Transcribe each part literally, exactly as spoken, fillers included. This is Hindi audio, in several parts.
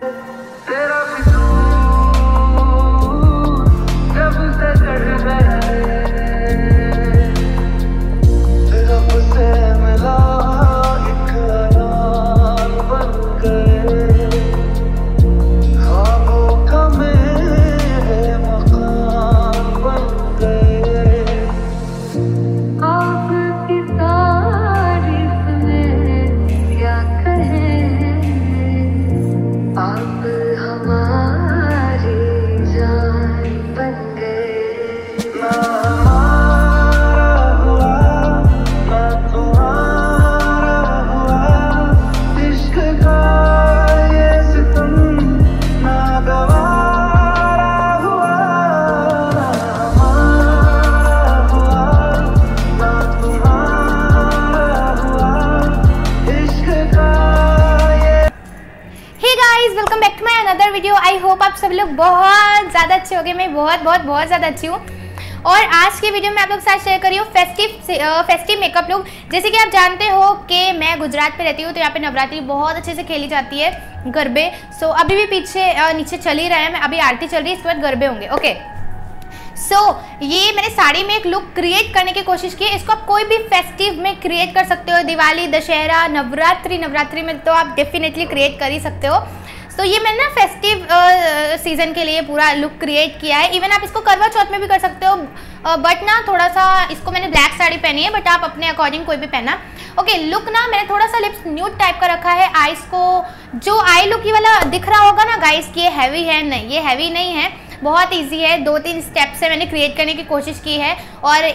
Welcome back to my another video. I hope आप सब लोग बहुत ज़्यादा अच्छे होंगे। मैं बहुत बहुत बहुत ज़्यादा अच्छी हूँ। और आज के वीडियो में आप लोग के साथ शेयर करी हूँ फेस्टिव फेस्टिव मेकअप लुक। जैसे कि आप जानते हो कि मैं गुजरात पे रहती हूँ, तो यहाँ पे नवरात्रि बहुत अच्छे से खेली जाती है, गरबे। सो so, अभी भी पीछे नीचे चल ही रहे हैं, अभी आरती चल रही है, इसके बाद गरबे होंगे। ओके सो so, ये मैंने साड़ी में एक लुक क्रिएट करने की कोशिश की है। इसको आप कोई भी फेस्टिव में क्रिएट कर सकते हो, दिवाली, दशहरा, नवरात्रि नवरात्रि में तो आप डेफिनेटली क्रिएट कर ही सकते हो। तो so, ये मैंने ना फेस्टिव सीजन के लिए पूरा लुक क्रिएट किया है। इवन आप इसको करवा चौथ में भी कर सकते हो, बट ना थोड़ा सा इसको मैंने ब्लैक साड़ी पहनी है, बट आप अपने अकॉर्डिंग कोई भी पहना। ओके okay, लुक ना मैंने थोड़ा सा लिप्स न्यूड टाइप का रखा है। आईज को जो आई लुक वाला दिख रहा होगा ना गाइस कि ये हैवी है, नहीं ये हैवी नहीं है, बहुत ईजी है। दो तीन स्टेप से मैंने क्रिएट करने की कोशिश की है और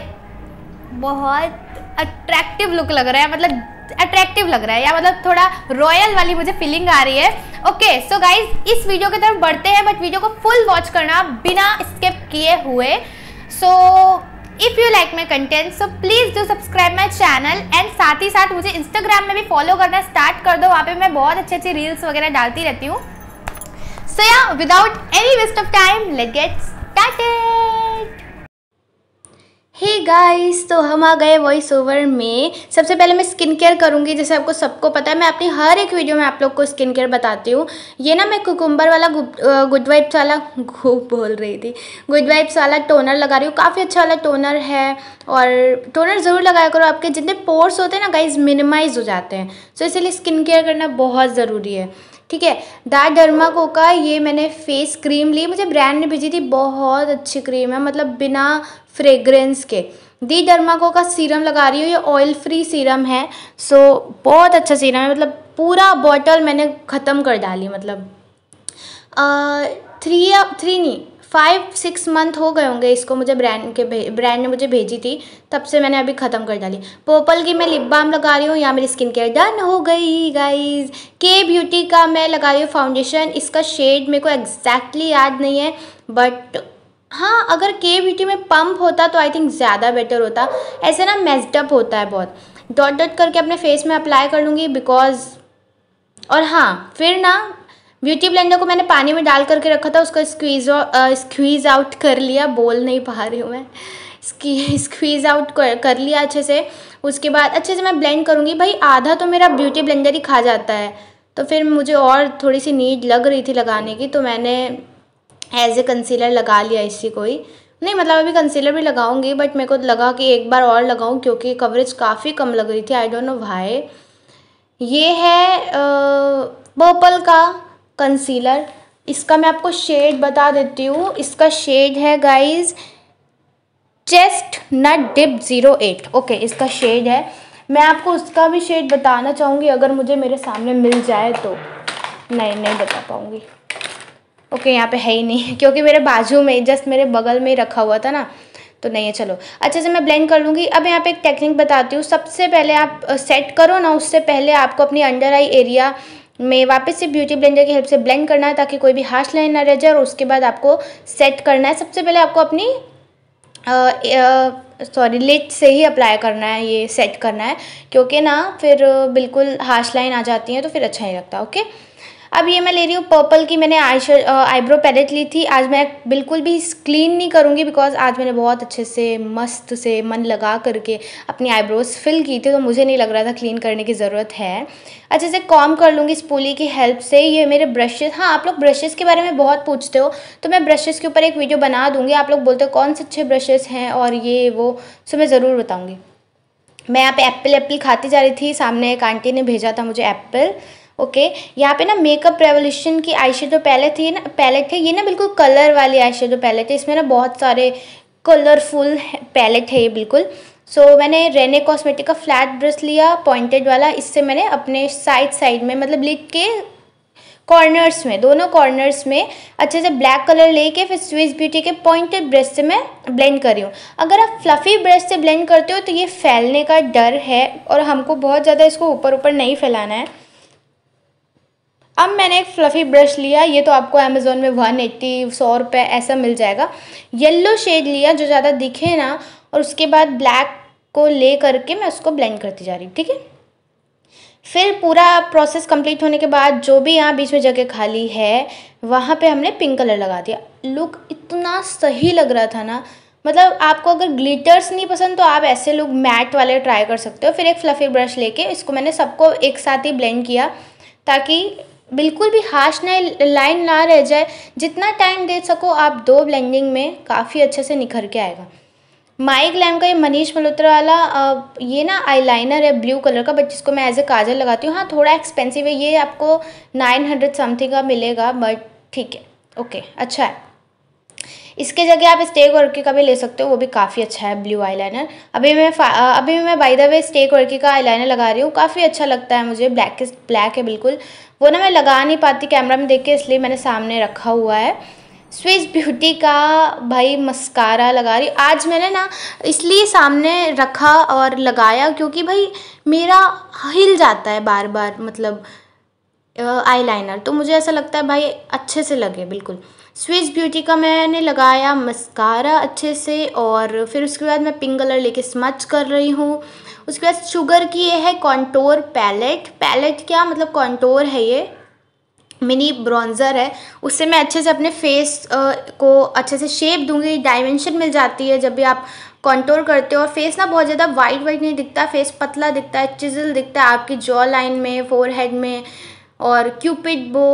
बहुत अट्रैक्टिव लुक लग रहा है, मतलब अट्रैक्टिव लग रहा है या मतलब थोड़ा रॉयल वाली मुझे फीलिंग आ रही है। ओके सो गाइज इस वीडियो की तरफ बढ़ते हैं, बट वीडियो को फुल वॉच करना बिना स्किप किए हुए। So if you like my content so please do subscribe my channel and साथ ही साथ मुझे इंस्टाग्राम में भी फॉलो करना स्टार्ट कर दो। वहाँ पे मैं बहुत अच्छी अच्छी रील्स वगैरह डालती रहती हूँ। So yeah, without any waste of time, let's get started. Hey guys, तो हम आ गए वॉइस ओवर में। सबसे पहले मैं स्किन केयर करूँगी। जैसे आपको सबको पता है, मैं अपनी हर एक वीडियो में आप लोग को स्किन केयर बताती हूँ। ये ना मैं कुकुम्बर वाला गुड वाइब्स वाला खूब बोल रही थी गुड वाइब्स वाला टोनर लगा रही हूँ। काफ़ी अच्छा वाला टोनर है और टोनर ज़रूर लगाया करो, आपके जितने पोर्स होते हैं ना गाइज मिनिमाइज हो जाते हैं। सो इसलिए स्किन केयर करना बहुत ज़रूरी है, ठीक है। दा डर्मा का ये मैंने फेस क्रीम ली, मुझे ब्रांड ने भेजी थी, बहुत अच्छी क्रीम है, मतलब बिना फ्रेग्रेंस के। दी डर्मा का सीरम लगा रही हूँ, ये ऑयल फ्री सीरम है। सो बहुत अच्छा सीरम है, मतलब पूरा बॉटल मैंने ख़त्म कर डाली। मतलब थ्री थ्री नहीं फाइव सिक्स मंथ हो गए होंगे इसको, मुझे ब्रांड के ब्रांड ने मुझे भेजी थी, तब से मैंने अभी ख़त्म कर डाली। पर्पल की मैं लिप बाम लगा रही हूँ। यहाँ मेरी स्किन केयर डन हो गई गाइज। के ब्यूटी का मैं लगा रही हूँ फाउंडेशन। इसका शेड मेरे को एग्जैक्टली याद नहीं है, बट हाँ अगर के ब्यूटी में पंप होता तो आई थिंक ज़्यादा बेटर होता। ऐसे ना मेस्डअप होता है बहुत। डॉट डॉट करके अपने फेस में अप्लाई कर लूँगी बिकॉज। और हाँ फिर ना ब्यूटी ब्लेंडर को मैंने पानी में डाल करके रखा था, उसको स्क्वीज स्क्वीज़ आउट कर लिया, बोल नहीं पा रही हूँ मैं, स्क्वीज़ आउट कर, कर लिया अच्छे से। उसके बाद अच्छे से मैं ब्लेंड करूँगी। भाई आधा तो मेरा ब्यूटी ब्लेंडर ही खा जाता है, तो फिर मुझे और थोड़ी सी नीड लग रही थी लगाने की, तो मैंने एज ए कंसीलर लगा लिया इसी को ही। नहीं मतलब अभी कंसीलर भी लगाऊंगी, बट मेरे को लगा कि एक बार और लगाऊं क्योंकि कवरेज काफ़ी कम लग रही थी। I don't know why. ये है पर्पल का कंसीलर, इसका मैं आपको शेड बता देती हूँ। इसका शेड है guys chestnut dip zero eight. Okay इसका शेड है। मैं आपको उसका भी शेड बताना चाहूँगी अगर मुझे मेरे सामने मिल जाए तो। नहीं नहीं बता पाऊँगी। ओके यहाँ पे है ही नहीं क्योंकि मेरे बाजू में जस्ट मेरे बगल में ही रखा हुआ था ना, तो नहीं है। चलो अच्छे से मैं ब्लेंड कर लूँगी। अब यहाँ पे एक टेक्निक बताती हूँ। सबसे पहले आप सेट करो ना, उससे पहले आपको अपनी अंडर आई एरिया में वापस से ब्यूटी ब्लेंडर की हेल्प से ब्लेंड करना है ताकि कोई भी हार्श लाइन ना रह जाए, और उसके बाद आपको सेट करना है। सबसे पहले आपको अपनी सॉरी लिड से ही अप्लाई करना है, ये सेट करना है, क्योंकि ना फिर बिल्कुल हार्श लाइन आ जाती है तो फिर अच्छा नहीं लगता। ओके अब ये मैं ले रही हूँ पर्पल की, मैंने आई आईब्रो पैलेट ली थी। आज मैं बिल्कुल भी क्लीन नहीं करूँगी बिकॉज आज मैंने बहुत अच्छे से मस्त से मन लगा करके अपनी आईब्रोज फिल की थी, तो मुझे नहीं लग रहा था क्लीन करने की ज़रूरत है। अच्छे से कॉम कर लूँगी स्पूली की हेल्प से। ये मेरे ब्रशेज़, हाँ आप लोग ब्रशेज़ के बारे में बहुत पूछते हो, तो मैं ब्रशेज़ के ऊपर एक वीडियो बना दूँगी। आप लोग बोलते हो कौन से अच्छे ब्रशेज़ हैं और ये वो, सो मैं ज़रूर बताऊँगी। मैं यहाँ पे एप्पल एप्पल खाती जा रही थी, सामने एक आंटी ने भेजा था मुझे एप्पल। ओके okay, यहाँ पे ना मेकअप रेवोल्यूशन की आई शेडो पैलेट है ना, पैलेट है ये ना, बिल्कुल कलर वाली आई शेडो पैलेट है। इसमें ना बहुत सारे कलरफुल पैलेट है ये बिल्कुल। सो so, मैंने रेने कॉस्मेटिक का फ्लैट ब्रश लिया, पॉइंटेड वाला। इससे मैंने अपने साइड साइड में, मतलब लिड के कॉर्नर्स में, दोनों कॉर्नर्स में अच्छे से ब्लैक कलर लेके फिर स्विस ब्यूटी के पॉइंटेड ब्रश से मैं ब्लेंड कर रही हूँ। अगर आप फ्लफ़ी ब्रश से ब्लेंड करते हो तो ये फैलने का डर है और हमको बहुत ज़्यादा इसको ऊपर ऊपर नहीं फैलाना है। अब मैंने एक फ्लफ़ी ब्रश लिया, ये तो आपको अमेज़ोन में वन एट्टी सौ रुपये ऐसा मिल जाएगा। येलो शेड लिया जो ज़्यादा दिखे ना, और उसके बाद ब्लैक को ले करके मैं उसको ब्लेंड करती जा रही हूँ। ठीक है, फिर पूरा प्रोसेस कंप्लीट होने के बाद जो भी यहाँ बीच में जगह खाली है वहाँ पे हमने पिंक कलर लगा दिया। लुक इतना सही लग रहा था ना, मतलब आपको अगर ग्लिटर्स नहीं पसंद तो आप ऐसे लुक मैट वाले ट्राई कर सकते हो। फिर एक फ्लफ़ी ब्रश लेके इसको मैंने सबको एक साथ ही ब्लेंड किया ताकि बिल्कुल भी हार्श ना लाइन ना रह जाए। जितना टाइम दे सको आप दो ब्लेंडिंग में, काफ़ी अच्छे से निखर के आएगा। माई ग्लैम का ये मनीष मल्होत्रा वाला आ, ये ना आईलाइनर है ब्लू कलर का, बट जिसको मैं एज ए काजल लगाती हूँ। हाँ थोड़ा एक्सपेंसिव है, ये आपको नाइन हंड्रेड समथिंग का मिलेगा, बट ठीक है, ओके अच्छा है। इसके जगह आप स्टेक वर्की का भी ले सकते हो, वो भी काफ़ी अच्छा है ब्लू आईलाइनर। अभी मैं अभी मैं by the way Stay Quirky का आईलाइनर लगा रही हूँ, काफ़ी अच्छा लगता है मुझे। ब्लैक ब्लैक है बिल्कुल, वो ना मैं लगा नहीं पाती कैमरा में देख के, इसलिए मैंने सामने रखा हुआ है। स्विस ब्यूटी का भाई मस्कारा लगा रही आज मैंने ना, इसलिए सामने रखा और लगाया क्योंकि भाई मेरा हिल जाता है बार बार, मतलब आईलाइनर, तो मुझे ऐसा लगता है भाई अच्छे से लगे बिल्कुल। स्विस ब्यूटी का मैंने लगाया मस्कारा अच्छे से, और फिर उसके बाद मैं पिंक कलर लेके स्मच कर रही हूँ। उसके बाद शुगर की ये है कॉन्टोर पैलेट, पैलेट क्या मतलब कॉन्टोर है, ये मिनी ब्रॉन्ज़र है। उससे मैं अच्छे से अपने फेस को अच्छे से शेप दूंगी, डायमेंशन मिल जाती है जब भी आप कॉन्टोर करते हो। और फेस ना बहुत ज़्यादा वाइट वाइट नहीं दिखता, फेस पतला दिखता है, चिजल दिखता है आपकी जॉ लाइन में, फोरहेड में, और क्यूपिड बो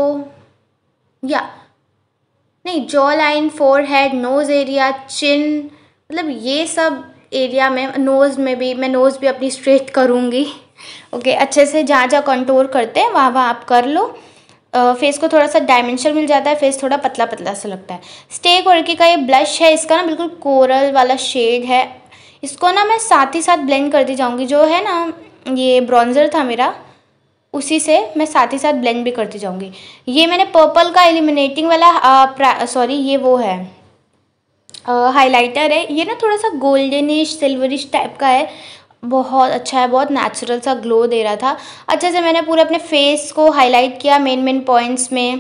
या नहीं jawline, forehead, nose area, chin, मतलब ये सब एरिया में, नोज़ में भी, मैं नोज़ भी अपनी स्ट्रेट करूँगी। ओके अच्छे से जहाँ जहाँ कॉन्टोर करते हैं वहाँ वहाँ आप कर लो। फेस को थोड़ा सा डायमेंशन मिल जाता है, फेस थोड़ा पतला पतला सा लगता है। स्टेक वर्की का ये ब्लश है, इसका ना बिल्कुल कोरल वाला शेड है। इसको ना मैं साथ ही साथ ब्लेंड करती जाऊँगी, जो है ना ये ब्रॉन्ज़र था मेरा, उसी से मैं साथ ही साथ ब्लेंड भी करती जाऊँगी। ये मैंने पर्पल का इल्यूमिनेटिंग वाला, सॉरी ये वो है हाइलाइटर है, ये ना थोड़ा सा गोल्डनिश सिल्वरिश टाइप का है, बहुत अच्छा है, बहुत नेचुरल सा ग्लो दे रहा था। अच्छे से मैंने पूरे अपने फेस को हाईलाइट किया मेन मेन पॉइंट्स में,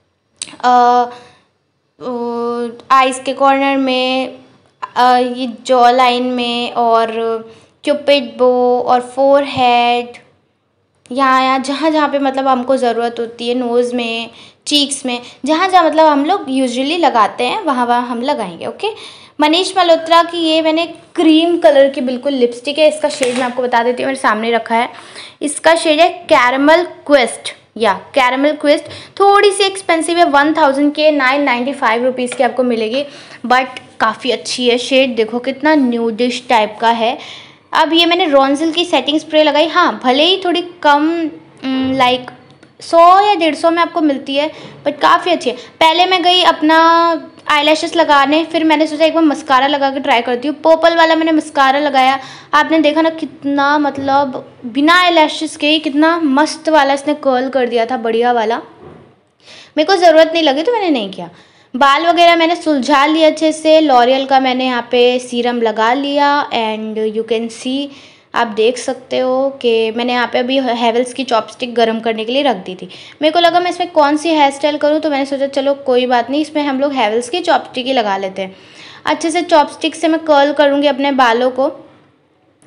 आइज़ के कॉर्नर में, आ, ये जॉ लाइन में, और क्यूपिड बो, और फोरहेड, यहाँ यहाँ जहाँ जहाँ पे मतलब हमको ज़रूरत होती है, नोज़ में, चीक्स में, जहाँ जहाँ मतलब हम लोग यूजुअली लगाते हैं वहाँ वहाँ हम लगाएंगे। ओके मनीष मल्होत्रा की ये मैंने क्रीम कलर की बिल्कुल लिपस्टिक है, इसका शेड मैं आपको बता देती हूँ, मेरे सामने रखा है। इसका शेड है कैरमल क्वेस्ट, या कैरमल क्वेस्ट, थोड़ी सी एक्सपेंसिव है, वन थाउजेंड के नाइन नाइन्टी फाइव रुपीज़ की आपको मिलेगी, बट काफ़ी अच्छी है। शेड देखो कितना न्यूडिश टाइप का है। अब ये मैंने रॉन्जिल की सेटिंग स्प्रे लगाई, हाँ भले ही थोड़ी कम लाइक सौ या डेढ़ सौ में आपको मिलती है, बट काफ़ी अच्छी है। पहले मैं गई अपना आईलैशेस लगाने, फिर मैंने सोचा एक बार मस्कारा लगा के ट्राई करती हूँ। पर्पल वाला मैंने मस्कारा लगाया, आपने देखा ना कितना मतलब बिना आईलैशेस के ही कितना मस्त वाला इसने कर्ल कर दिया था, बढ़िया वाला। मेरे को ज़रूरत नहीं लगी तो मैंने नहीं किया। बाल वगैरह मैंने सुलझा लिया अच्छे से, लॉरियल का मैंने यहाँ पे सीरम लगा लिया, एंड यू कैन सी, आप देख सकते हो कि मैंने यहाँ पे अभी हेवल्स की चॉपस्टिक गर्म करने के लिए रख दी थी। मेरे को लगा मैं इसमें कौन सी हेयर स्टाइल करूँ, तो मैंने सोचा चलो कोई बात नहीं, इसमें हम लोग हेवल्स की चॉपस्टिक ही लगा लेते हैं। अच्छे से चॉपस्टिक से मैं कर्ल करूँगी अपने बालों को।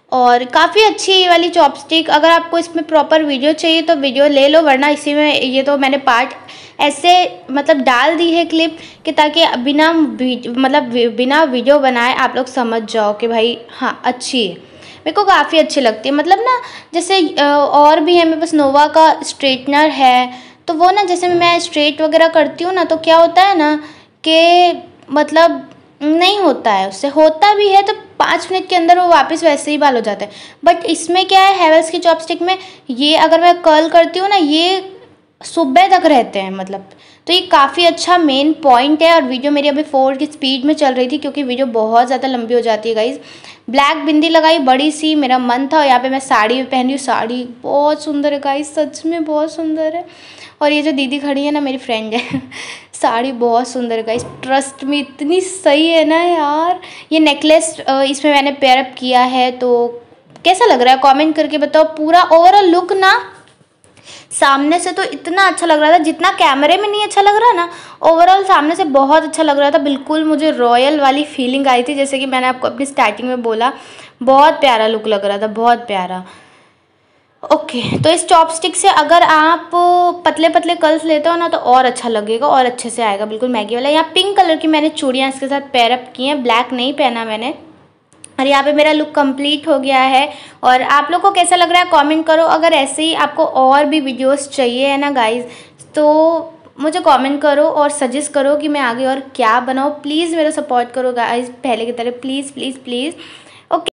और काफ़ी अच्छी ये वाली चॉपस्टिक। अगर आपको इसमें प्रॉपर वीडियो चाहिए तो वीडियो ले लो, वरना इसी में ये तो मैंने पार्ट ऐसे मतलब डाल दी है क्लिप कि ताकि बिना मतलब बिना वीडियो बनाए आप लोग समझ जाओ कि भाई हाँ अच्छी है। मेरे को काफ़ी अच्छी लगती है। मतलब ना जैसे और भी है, मेरे पास नोवा का स्ट्रेटनर है, तो वो ना जैसे मैं स्ट्रेट वगैरह करती हूँ ना तो क्या होता है ना कि मतलब नहीं होता है, उससे होता भी है तो पाँच मिनट के अंदर वो वापस वैसे ही बाल हो जाते हैं। बट इसमें क्या है, हैवेल्स की चॉपस्टिक में ये अगर मैं कर्ल करती हूँ ना ये सुबह तक रहते हैं मतलब। तो ये काफ़ी अच्छा मेन पॉइंट है। और वीडियो मेरी अभी फोर की स्पीड में चल रही थी क्योंकि वीडियो बहुत ज़्यादा लंबी हो जाती है गाइज़। ब्लैक बिंदी लगाई बड़ी सी, मेरा मन था। और यहाँ पे मैं साड़ी पहनी हूँ, साड़ी बहुत सुंदर है गाइज़, सच में बहुत सुंदर है। और ये जो दीदी खड़ी है ना मेरी फ्रेंड है साड़ी बहुत सुंदर है गाइस, ट्रस्ट में इतनी सही है ना यार। ये नेकलेस इसमें मैंने पेयर अप किया है, तो कैसा लग रहा है कमेंट करके बताओ। पूरा ओवरऑल लुक ना सामने से तो इतना अच्छा लग रहा था, जितना कैमरे में नहीं अच्छा लग रहा ना, ओवरऑल सामने से बहुत अच्छा लग रहा था। बिल्कुल मुझे रॉयल वाली फीलिंग आई थी, जैसे कि मैंने आपको अपनी स्टार्टिंग में बोला। बहुत प्यारा लुक लग रहा था, बहुत प्यारा। ओके okay, तो इस चॉपस्टिक से अगर आप पतले पतले कर्ल्स लेते हो ना तो और अच्छा लगेगा और अच्छे से आएगा, बिल्कुल मैगी वाला। यहाँ पिंक कलर की मैंने चूड़ियाँ इसके साथ पेयर अप की हैं, ब्लैक नहीं पहना मैंने। और यहाँ पे मेरा लुक कंप्लीट हो गया है। और आप लोग को कैसा लग रहा है कमेंट करो। अगर ऐसे ही आपको और भी वीडियोस चाहिए है ना गाइज, तो मुझे कमेंट करो और सजेस्ट करो कि मैं आगे और क्या बनाऊँ। प्लीज़ मेरा सपोर्ट करो गाइज, पहले की तरह, प्लीज़ प्लीज़ प्लीज़। ओके।